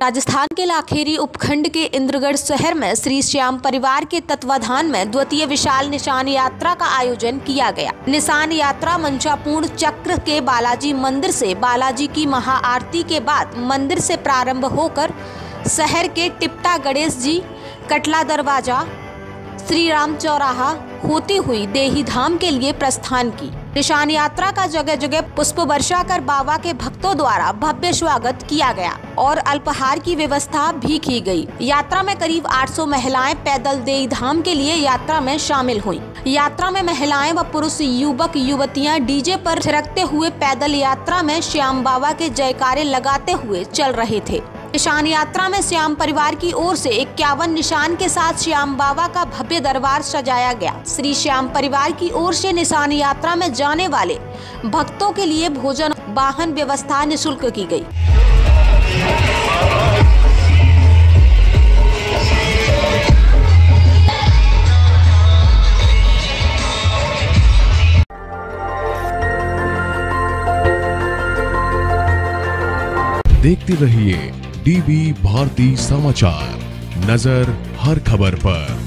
राजस्थान के लाखेरी उपखंड के इंद्रगढ़ शहर में श्री श्याम परिवार के तत्वाधान में द्वितीय विशाल निशान यात्रा का आयोजन किया गया। निशान यात्रा मंचापूर्ण चक्र के बालाजी मंदिर से बालाजी की महाआरती के बाद मंदिर से प्रारंभ होकर शहर के टिप्टा गणेश जी, कटला दरवाजा, श्री राम चौराहा होती हुई देही धाम के लिए प्रस्थान की। निशान यात्रा का जगह जगह पुष्प वर्षा कर बाबा के भक्तों द्वारा भव्य स्वागत किया गया और अल्पाहार की व्यवस्था भी की गई। यात्रा में करीब 800 महिलाएं पैदल देही धाम के लिए यात्रा में शामिल हुई। यात्रा में महिलाएं व पुरुष युवक युवतियां डीजे पर थिरकते हुए पैदल यात्रा में श्याम बाबा के जयकारे लगाते हुए चल रहे थे। निशान यात्रा में श्याम परिवार की ओर से 51 निशान के साथ श्याम बाबा का भव्य दरबार सजाया गया। श्री श्याम परिवार की ओर से निशान यात्रा में जाने वाले भक्तों के लिए भोजन वाहन व्यवस्था निःशुल्क की गई। देखते रहिए डीवी भारती समाचार, नजर हर खबर पर।